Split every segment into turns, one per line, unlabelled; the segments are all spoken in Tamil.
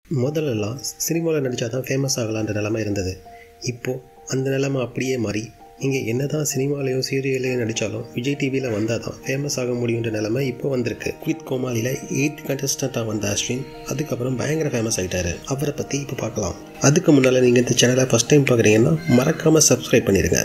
முதல்லலாம் சினிமாவில் நடித்தா தான் ஃபேமஸ் ஆகலான்ற நிலமை இருந்தது. இப்போது அந்த நிலமை அப்படியே மாறி இங்கே என்ன தான் சினிமாலேயோ சீரியலையோ நடித்தாலும் விஜய் டிவியில் வந்தால் தான் ஃபேமஸ் ஆக முடியுன்ற நிலமை இப்போ வந்திருக்கு. குவித் கோமாளியில் 8th கண்டஸ்டண்ட்டாக வந்த அஸ்வின் அதுக்கப்புறம் பயங்கர ஃபேமஸ் ஆகிட்டார். அவரை பற்றி இப்போ பார்க்கலாம். அதுக்கு முன்னால் நீங்கள் இந்த சேனலை ஃபஸ்ட் டைம் பார்க்குறீங்கன்னா மறக்காமல் சப்ஸ்கிரைப் பண்ணிடுங்க.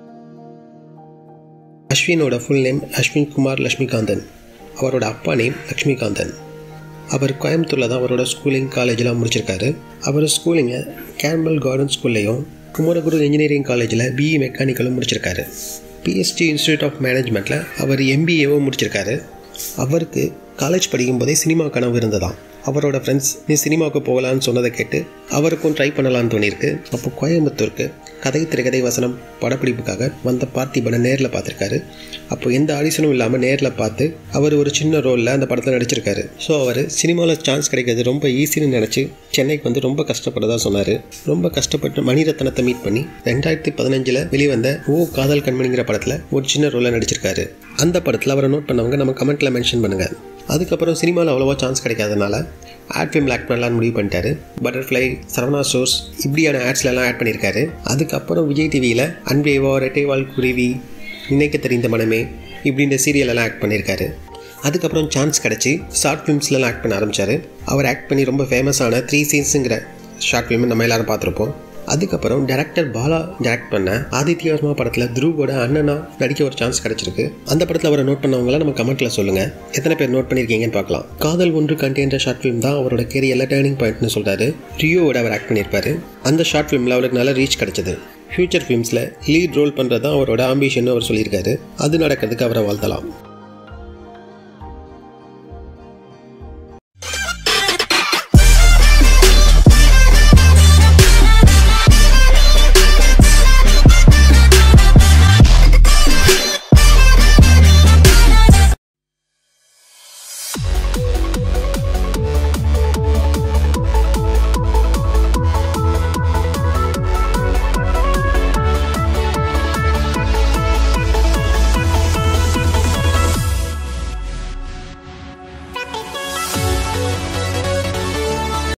அஸ்வினோட ஃபுல் நேம் அஸ்வின் குமார் லக்ஷ்மிகாந்தன். அவரோட அப்பா நேம் லக்ஷ்மிகாந்தன். அவர் கோயம்புத்தூரில் தான் அவரோட ஸ்கூலிங் காலேஜெலாம் முடிச்சிருக்காரு. அவர் ஸ்கூலிங்கை கேம்பல் கார்டன் ஸ்கூல்லையும் குமரகுரு இன்ஜினியரிங் காலேஜில் பிஇ மெக்கானிக்கலும் முடிச்சிருக்காரு. பிஎஸ்டி இன்ஸ்டியூட் ஆஃப் மேனேஜ்மெண்ட்டில் அவர் எம்பிஏவும் முடிச்சிருக்காரு. அவருக்கு காலேஜ் படிக்கும்போதே சினிமா கனவு இருந்ததாம். அவரோட ஃப்ரெண்ட்ஸ் நீ சினிமாவுக்கு போகலான்னு சொன்னதை கேட்டு அவருக்கும் ட்ரை பண்ணலான்னு தோணியிருக்கு. அப்போ கோயம்புத்தூருக்கு கதை திரைக்கதை வசனம் படப்பிடிப்புக்காக வந்த பார்த்திபனை நேரில் பார்த்துருக்காரு. அப்போ எந்த ஆடிஷனும் இல்லாமல் நேரில் பார்த்து அவர் ஒரு சின்ன ரோலில் அந்த படத்தில் நடிச்சிருக்காரு. ஸோ அவர் சினிமாவில் சான்ஸ் கிடைக்கிறது ரொம்ப ஈஸின்னு நினச்சி சென்னைக்கு வந்து ரொம்ப கஷ்டப்பட்டதாக சொன்னார். ரொம்ப கஷ்டப்பட்டு மணிரத்னத்தை மீட் பண்ணி 2015 வெளிவந்த ஓ காதல் கண்மணிங்கிற படத்தில் ஒரு சின்ன ரோலில் நடிச்சிருக்காரு. அந்த படத்தில் அவரை நோட் பண்ணவங்க நம்ம கமெண்ட்டில் மென்ஷன் பண்ணுங்கள். அதுக்கப்புறம் சினிமாவில் அவ்வளோவா சான்ஸ் கிடைக்காதனால ஆட் ஃபிலிமில் ஆக்ட் பண்ணலான்னு முடிவு பண்ணிட்டாரு. பட்டர்ஃப்ளை, சரவணா ஸ்டோர்ஸ் இப்படியான ஆட்ஸ்லாம் ஆட் பண்ணியிருக்காரு. அதுக்கப்புறம் விஜய் டிவியில் அன்பேவா, ரெட்டைவால் குருவி, நினைக்க தெரிந்த மனமே இப்படின்ற சீரியலெல்லாம் ஆக்ட் பண்ணியிருக்காரு. அதுக்கப்புறம் சான்ஸ் கிடச்சி ஷார்ட் ஃபிலிம்ஸ்லாம் ஆக்ட் பண்ண ஆரம்பித்தார். அவர் ஆக்ட் பண்ணி ரொம்ப ஃபேமஸான 3 Scenesங்கிற ஷார்ட் ஃபிலிம் நம்ம எல்லாரும் பார்த்துருப்போம். அதுக்கப்புறம் டைரக்டர் பாலா டைரக்ட் பண்ண ஆதித்ய வர்மா படத்தில் துருவோட அண்ணனா நடிக்க ஒரு சான்ஸ் கிடைச்சிருக்கு. அந்த படத்தில் அவரை நோட் பண்ணவங்களாம் நம்ம கமெண்ட்டில் சொல்லுங்கள். எத்தனை பேர் நோட் பண்ணியிருக்கீங்கன்னு பார்க்கலாம். காதல் ஒன்று கண்டெய்ன்ற ஷார்ட் ஃபிலிம் தான் அவரோட கேரியரில் டேர்னிங் பாயிண்ட்னு சொல்கிறாரு. ரியோவோட அவர் ஆக்ட் பண்ணியிருப்பார். அந்த ஷார்ட் ஃபிலிமில் அவருக்கு நல்ல ரீச் கிடைச்சது. ஃபியூச்சர் ஃபிலிம்ஸில் லீட் ரோல் பண்ணுறது தான் அவரோட ஆம்பிஷன் அவர் சொல்லியிருக்காரு. அது நடக்கிறதுக்கு அவரை வாழ்த்தலாம்.